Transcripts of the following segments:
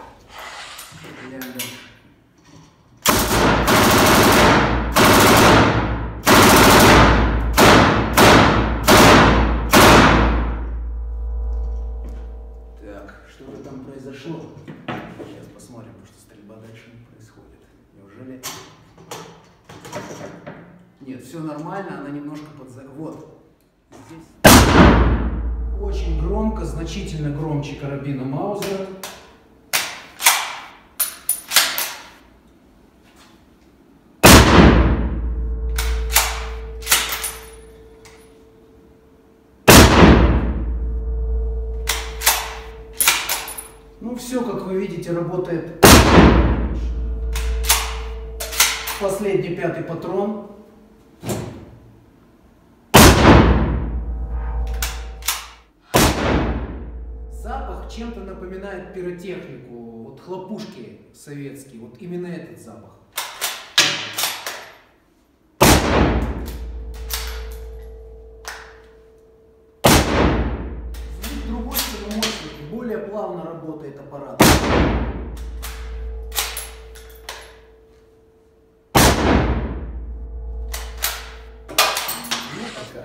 Так, что-то там произошло. Сейчас посмотрим, потому что стрельба дальше не происходит. Неужели? Нет, все нормально, она немножко Вот. Здесь очень громко, значительно громче карабина Маузера. Ну, все, как вы видите, работает. Последний 5-й патрон. Запах чем-то напоминает пиротехнику, вот хлопушки советские, вот именно этот запах. Звук другой, но мощный, более плавно работает аппарат. Ну, пока.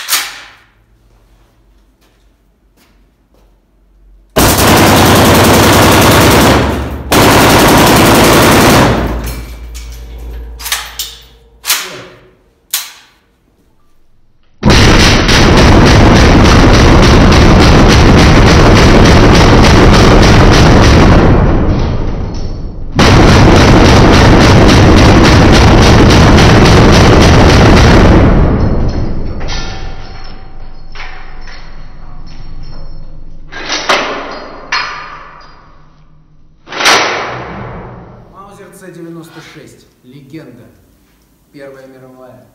Маузер С-96. Легенда. Первая мировая.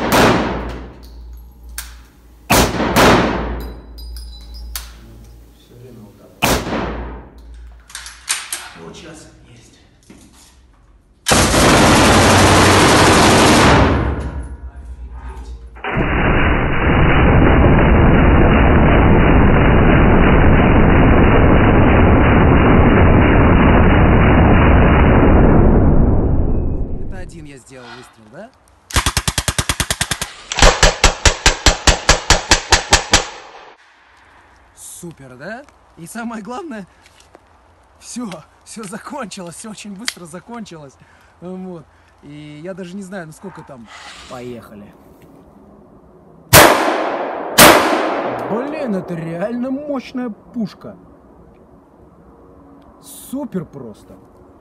Все время вот так вот. Вот сейчас есть. Я сделал выстрел, да? Супер, да? И самое главное, все закончилось, все очень быстро закончилось. Вот. И я даже не знаю, ну сколько там. Поехали. Блин, это реально мощная пушка. Супер просто.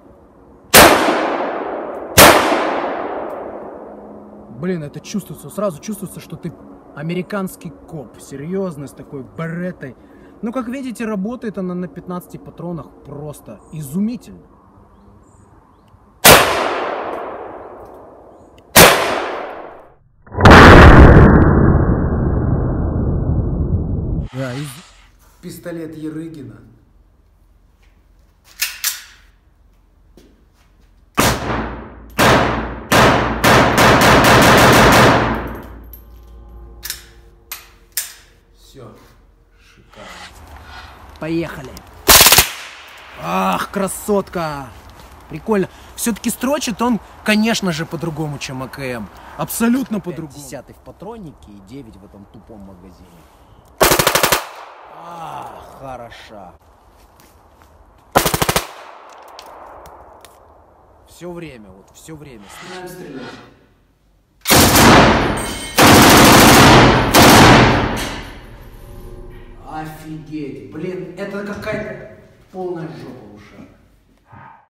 Блин, это чувствуется, сразу чувствуется, что ты американский коп, серьезный, с такой беретой. Ну, как видите, работает она на 15 патронах просто изумительно. Да, Пистолет Ерыгина. Все, шикарно. Поехали. Ах, красотка. Прикольно. Все-таки строчит он, конечно же, по-другому, чем АКМ. Абсолютно по-другому. 10 в патроннике и 9 в этом тупом магазине. Ах, хороша. Все время, вот, все время. Надо стрелять. Офигеть, блин, это какая-то полная жопа в ушах.